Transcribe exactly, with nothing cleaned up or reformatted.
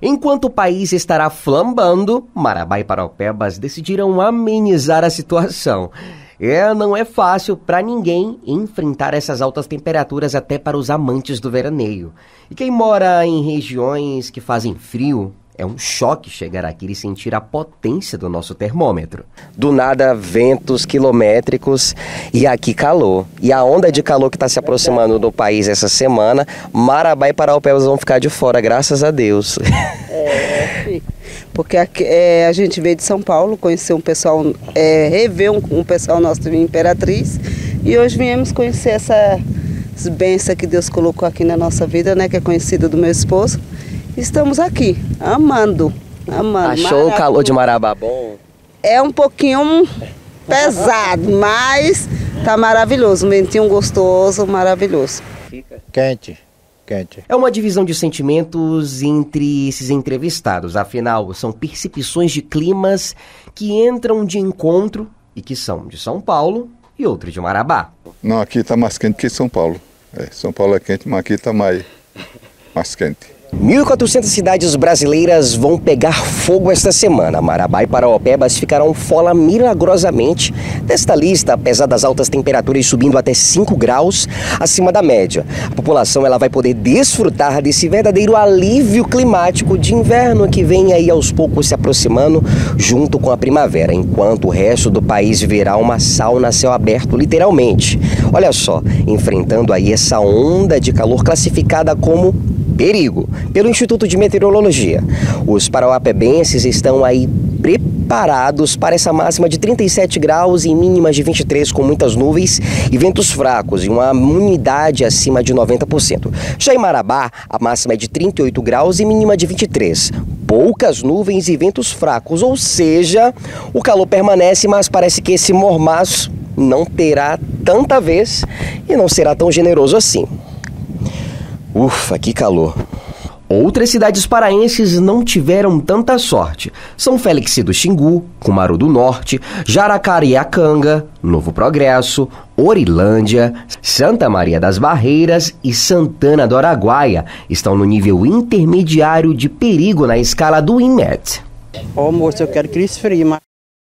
Enquanto o país estará flambando, Marabá e Paraupebas decidiram amenizar a situação. É, não é fácil para ninguém enfrentar essas altas temperaturas, até para os amantes do veraneio. E quem mora em regiões que fazem frio, é um choque chegar aqui e sentir a potência do nosso termômetro. Do nada, ventos quilométricos e aqui calor. E a onda de calor que está se aproximando do país essa semana, Marabá e Paraupebas vão ficar de fora, graças a Deus. É, porque aqui, é, a gente veio de São Paulo, conhecer um pessoal, é, rever um, um pessoal nosso de Imperatriz, e hoje viemos conhecer essa bênção que Deus colocou aqui na nossa vida, né, que é conhecida do meu esposo. Estamos aqui, amando, amando. Achou Marabá, o calor de Marabá bom? É um pouquinho pesado, mas tá maravilhoso, um ventinho gostoso, maravilhoso. Quente, quente. É uma divisão de sentimentos entre esses entrevistados, afinal, são percepções de climas que entram de encontro e que são de São Paulo e outro de Marabá. Não, aqui está mais quente que São Paulo. É, São Paulo é quente, mas aqui está mais, mais quente. mil e quatrocentas cidades brasileiras vão pegar fogo esta semana. Marabá e Paraupebas ficarão fora milagrosamente desta lista, apesar das altas temperaturas subindo até cinco graus acima da média. A população ela vai poder desfrutar desse verdadeiro alívio climático de inverno que vem aí aos poucos se aproximando junto com a primavera, enquanto o resto do país viverá uma sauna a céu aberto, literalmente. Olha só, enfrentando aí essa onda de calor classificada como perigo pelo Instituto de Meteorologia. Os parauapebenses estão aí preparados para essa máxima de trinta e sete graus e mínimas de vinte e três, com muitas nuvens e ventos fracos e uma umidade acima de noventa por cento. Já em Marabá, a máxima é de trinta e oito graus e mínima de vinte e três. Poucas nuvens e ventos fracos, ou seja, o calor permanece, mas parece que esse mormaço não terá tanta vez e não será tão generoso assim. Ufa, que calor. Outras cidades paraenses não tiveram tanta sorte. São Félix do Xingu, Cumaru do Norte, Jacareacanga, Novo Progresso, Orilândia, Santa Maria das Barreiras e Santana do Araguaia estão no nível intermediário de perigo na escala do INMET. Ó, moço, eu quero que eles friem, mas